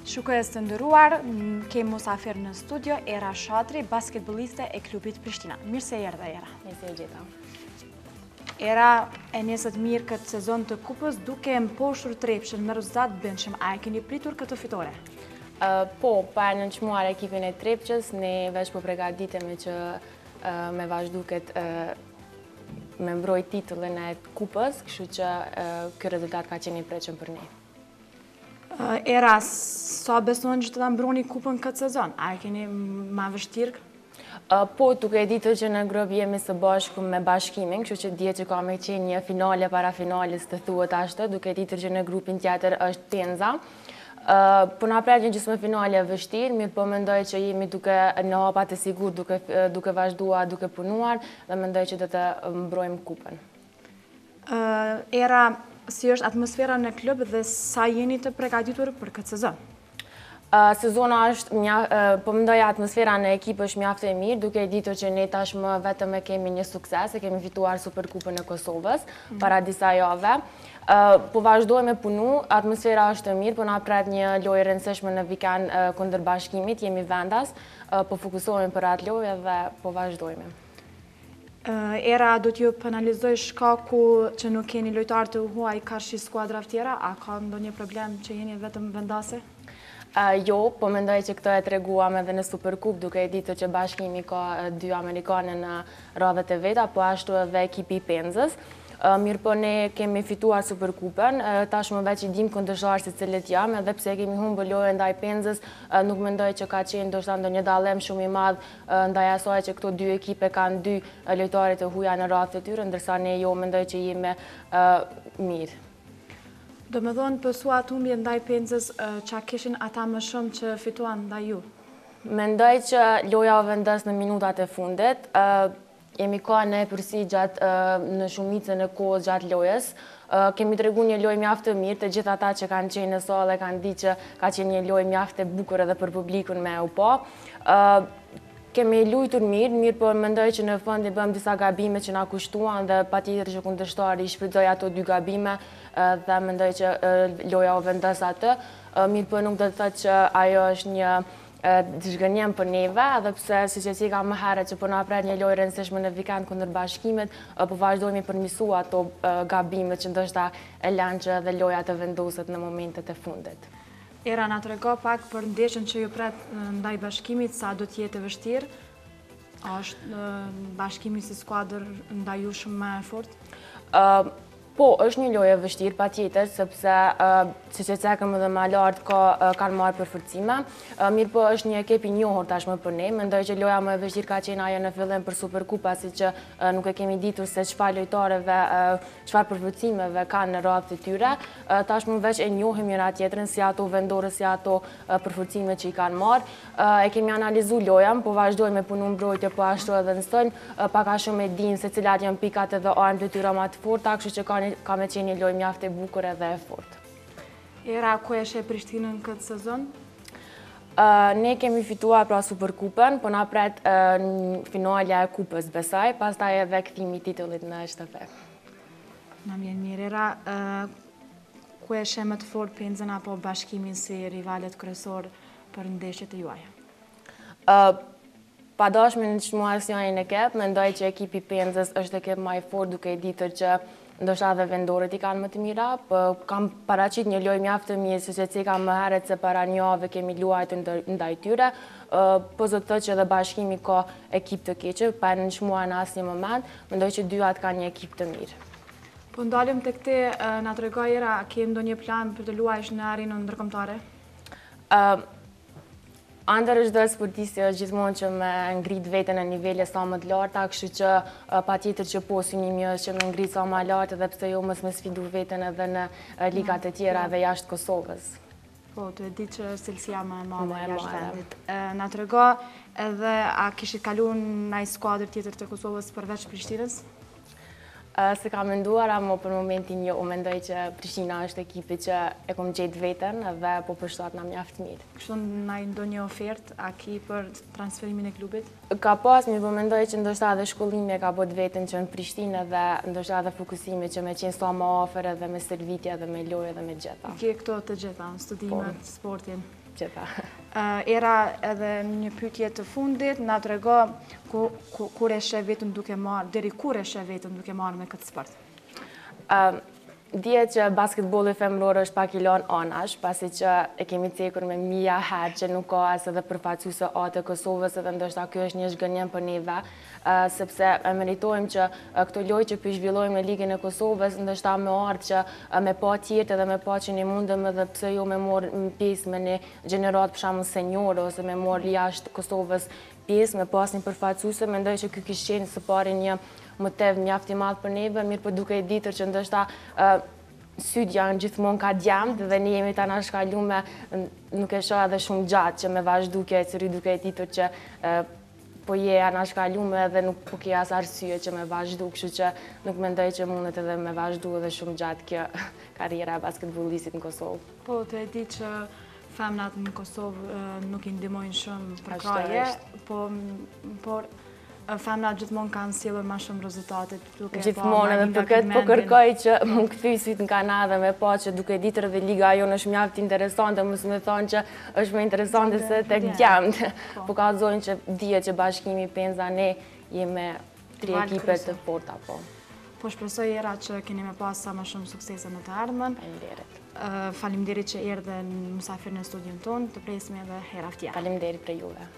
Shikues të nderuar, kemi musafir në studio Era Shatri, basketboliste e klubit Prishtina. Mirë se erdhe, Era. Mirë se gjeta. Era e nisët mirë këtë sezon të kupës duke mposhtur Trepshin me rezultat bëndshëm. A e keni pritur këtë fitore? Po, pa e nënçmuar ekipin e Trepqës, ne veç po pregaditemi që me vazhdu këtë me mbroj titullin e kupës, kështu që ky rezultat ka qenë i prekshëm për ne. Era, sa besoni që të ta mbroni kupën këtë sezon? A e keni ma vështirë? Po, duke e ditur që në grup jemi së bashku me bashkimin, kështu që dje që ka me qenë një finale para finales të thuhet ashtë, duke e ditur që në grupin tjetër është Penza. Po na pret një gjysmë finale vështirë, mirë po mendoj që jemi duke në hapat e sigur, duke vazhduar, duke punuar, dhe mendoj që do të mbrojmë kupën. Era, si është atmosfera në klub dhe sa jeni të përgatitur për këtë sezon? Sezona është, po mendoj atmosfera në ekip është mjaftë e mirë, duke e ditur që ne tashmë vetëm e kemi një sukses, e kemi fituar Superkupën e Kosovës para disa jave. Po vazhdojmë me punu, atmosfera është e mirë, po na pret një lojë rëndësishme në vikend kundër Bashkimit, jemi vendas, po fokusohemi për atë lojë dhe po vazhdojmë. Era, do t'ju penalizoj shkaku që nuk keni lojtar të huaj karshi skuadra tjera? A ka ndonjë problem që jeni vetëm vendase? Jo, po mendoj që këto e treguam edhe në Superkup, duke e ditur që Bashkimi ka 2 Amerikane në radhët e veta, po ashtu edhe ekipi Penzës. Mirë po ne kemi fituar Superkupën, tashmë veç i dim kundërshtarë se cilët jam, edhe pse kemi humbur lojën ndaj Penzës, nuk mendoj që ka qenë ndoshta ndonjë dallem shumë i madh ndaj asaj që këto 2 ekipe kanë 2 lojtarë të huaja në radhët e tyre, ndërsa ne jo mendoj që jemi mirë. Do me thonë pësu atë humbje ndaj Penzës, qa kishin ata më shumë që fituan ndaj ju? Mendoj që loja o vendos në minutat e fundit, jemi ka në përsi gjatë në shumicën e kohës gjatë lojës. Kemi të regu një lojë mjaftë të mirë, të gjithë ata që kanë qenë në salë kanë di që ka qenë një lojë mjaftë e bukur edhe për publikun me u po. Kemi lujtur mirë, po mendoj që në fund i bëm disa gabime që na kushtuan dhe patjetër që kundërshtari i shfrytëzoi ato 2 gabime dhe mendoj që loja u vendos atë. Mirë po nuk do të thotë që ajo është një zhgënjem për neve, edhe pse si që si ka më herët që po na pret një lojë rëndësishme në vikend kundër Bashkimit, po vazhdojmë i përmirësu ato gabime që ndoshta e lanë që edhe loja të vendoset në momentet e fundit. Era, na trego pak për ndeshjen që ju pret ndaj Bashkimit, sa do t'jetë e vështirë? A është Bashkimi si skuadër ndaj ju shumë më e fortë? Po, është një lojë e vështirë, patjetër, sepse si që cekëm edhe më lartë kanë marrë përforcime. Mirë po është një ekip i njohur tashmë për ne. Mendoj që loja më e vështirë ka qenë ajo në fillim për Superkupa, si që nuk e kemi ditur se çfarë lojtarëve, çfarë përforcimeve kanë në radhët e tyre. Tashmë veç e njohim njëra tjetrën, si ato vendore, si ato përforcime që i kanë marrë. E kemi analizu lojën, po vazhdojmë me punu mbrojtje, po ashtu edhe në sëll, pak a shumë e dinë se cilat janë pikat edhe armët e tyre më të forta, kështu që ka me qenë një lojë mjaftë e bukur edhe e fortë. Era, ku e sheh Prishtinën këtë sezon? Ne kemi fituar pra Superkupën, po na pret finalja e kupës besoj, pastaj edhe kthimi i titullit në shtafet. Na vjen mirë, Era, ku e sheh më të fortë Penzën apo Bashkimin si rivalet kryesor për ndeshjet e juaja? Pa dashme në çmuar si janë në kep, mendoj që ekipi Penzës është ekip më i fortë, duke i ditur që ndoshta edhe vendorët i kanë më të mira, po kam paraqit një lojë mjaftë të mirë, siç e ceka më herët se para një jave kemi luajtur ndaj tyre, po zot thotë që edhe Bashkimi ka ekip të keq, pa nënçmuar në asnjë moment, mendoj që dyat kanë një ekip të mirë. Po ndalim tek te, na tregoj Era, ke ndonjë plan për të luajsh në arenën ndërkombëtare? Andër është dhe sportisti është gjithmonë që me ngrit veten në nivele sa më të larta, kështu që patjetër që po synimi është që me ngrit sa më lart edhe pse jo mos me sfidu veten edhe në ligat e tjera edhe jashtë Kosovës. Po, të e di që cilësia më e madhe jashtë vendit. Na trego edhe a kishit kaluar në skuadër tjetër të Kosovës përveç Prishtinës? Se ka menduar, ama për momentin jo, mendoj që Prishtina është ekipi që e kom gjetë veten dhe po përshtat na mjaft mirë. Kështu na ndonjë ofertë a ki për transferimin e klubit? Ka pas, mirë po mendoj që ndoshta edhe shkollimi e ka bot veten që në Prishtinë dhe ndoshta edhe fokusimi që me qenë sa më afër edhe me servitje edhe me lojë edhe me gjeta. Ke këto të gjeta, studimet, sportin? Gjitha. Era edhe një pyetje të fundit, na trego kur e sheh vetën duke marrë, deri kur e sheh vetën duke marrë me këtë sport? Dje që basketbolli femror është pak i lënë anash, pasi që e kemi cekur me mija herë që nuk ka as edhe përfaqësuese të Kosovës, edhe ndoshta kjo është një zhgënjem për neve, sepse meritojmë që këto lojë që pi zhvillojmë në Ligën e Kosovës, ndoshta me ardhë që me pa tjetë edhe me pa që një mundëm edhe pse jo me morë pjesë me një gjenerat për shembull seniore ose me morë jashtë Kosovës pjesë, me pas një përfaqësuese, mendoj që ky kishte qenë së pari një motiv mjaft i madh për neve, mirë po duke i ditur që ndoshta syt janë gjithmonë ka djemët dhe ne jemi ta anashkaluar nuk e shoh edhe shumë gjatë që me vazhdu kjo ecëri duke i ditur që po je anashkaluar edhe nuk po ke as arsye që me vazhdu, kështu që nuk mendoj që mundet edhe me vazhdu edhe shumë gjatë kjo karriera e basketbollistit në Kosovë. Po, të e di që femnat në Kosovë nuk i ndihmojnë shumë për kraje, por femnat gjithmonë kanë sjellur më shumë rezultate duke gjithmonë edhe për këtë po kërkoj që më kthy syt në Kanadë me pa që duke ditur edhe liga jonë është mjaft interesante, mos më thonë që është më interesante se tek djemët. Po kallëzojnë që dihet që Bashkimi Penza ne jemi 3 ekipe të forta po. Po shpresoj Era që keni me pas sa më shumë suksese në të ardhmen. Faleminderit. Faleminderit që erdhe në mysafir në studion tonë, të presim edhe hera tjetër. Faleminderit për juve.